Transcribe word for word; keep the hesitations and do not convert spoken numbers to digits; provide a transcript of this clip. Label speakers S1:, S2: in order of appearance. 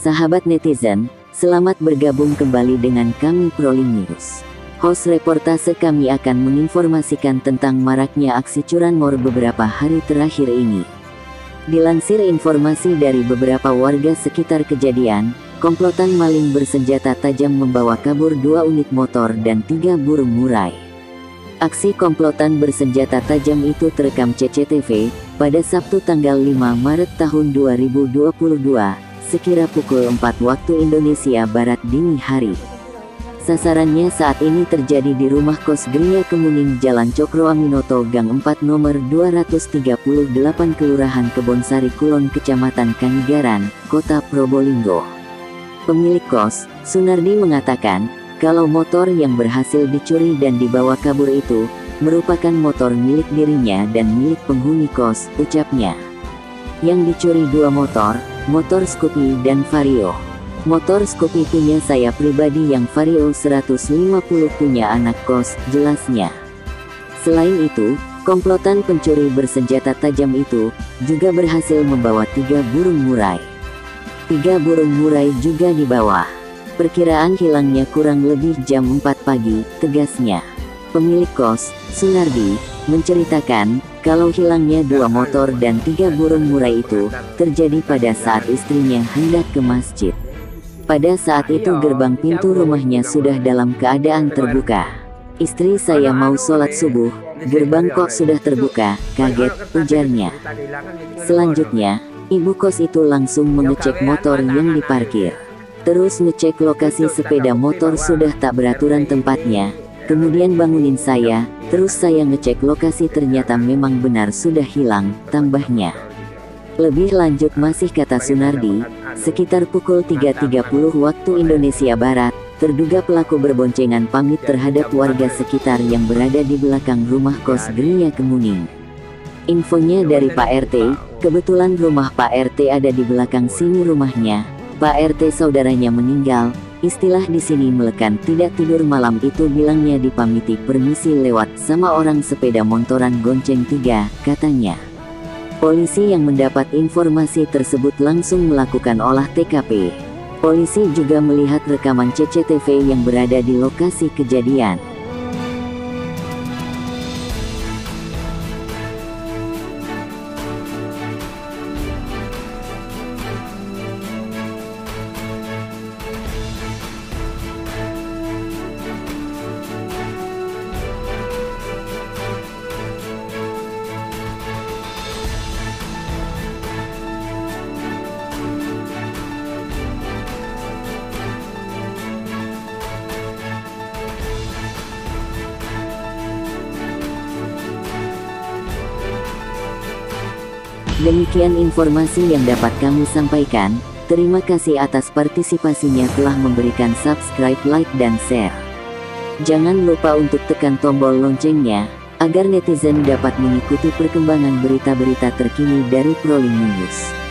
S1: Sahabat netizen, selamat bergabung kembali dengan kami Proling News. Host reportase kami akan menginformasikan tentang maraknya aksi curanmor beberapa hari terakhir ini. Dilansir informasi dari beberapa warga sekitar kejadian, komplotan maling bersenjata tajam membawa kabur dua unit motor dan tiga burung murai. Aksi komplotan bersenjata tajam itu terekam C C T V pada Sabtu tanggal lima Maret tahun dua ribu dua puluh dua, sekira pukul empat waktu Indonesia Barat dini hari. Sasarannya saat ini terjadi di rumah kos Gria Kemuning Jalan Cokro Aminoto Gang empat nomor dua ratus tiga puluh delapan Kelurahan Kebonsari Kulon Kecamatan Kanigaran, Kota Probolinggo. Pemilik kos, Sunardi, mengatakan, kalau motor yang berhasil dicuri dan dibawa kabur itu, merupakan motor milik dirinya dan milik penghuni kos, ucapnya. Yang dicuri dua motor, motor Scoopy dan Vario. Motor Scoopy punya saya pribadi, yang Vario seratus lima puluh punya anak kos, jelasnya. Selain itu, komplotan pencuri bersenjata tajam itu, juga berhasil membawa tiga burung murai. Tiga burung murai juga dibawa. Perkiraan hilangnya kurang lebih jam empat pagi, tegasnya. Pemilik kos, Sunardi, menceritakan, kalau hilangnya dua motor dan tiga burung murai itu, terjadi pada saat istrinya hendak ke masjid. Pada saat itu gerbang pintu rumahnya sudah dalam keadaan terbuka. Istri saya mau sholat subuh, gerbang kok sudah terbuka, kaget, ujarnya. Selanjutnya, ibu kos itu langsung mengecek motor yang diparkir. Terus ngecek lokasi sepeda motor sudah tak beraturan tempatnya, kemudian bangunin saya, terus saya ngecek lokasi ternyata memang benar sudah hilang, tambahnya. Lebih lanjut masih kata Sunardi, sekitar pukul tiga tiga puluh waktu Indonesia Barat, terduga pelaku berboncengan pamit terhadap warga sekitar yang berada di belakang rumah kos Gria Kemuning. Infonya dari Pak R T, kebetulan rumah Pak R T ada di belakang sini rumahnya. Pak R T saudaranya meninggal, istilah di sini melekan tidak tidur malam itu, bilangnya dipamiti permisi lewat sama orang sepeda motoran gonceng tiga, katanya. Polisi yang mendapat informasi tersebut langsung melakukan olah T K P. Polisi juga melihat rekaman C C T V yang berada di lokasi kejadian. Demikian informasi yang dapat kami sampaikan. Terima kasih atas partisipasinya, telah memberikan subscribe, like, dan share. Jangan lupa untuk tekan tombol loncengnya, agar netizen dapat mengikuti perkembangan berita-berita terkini dari Proling News.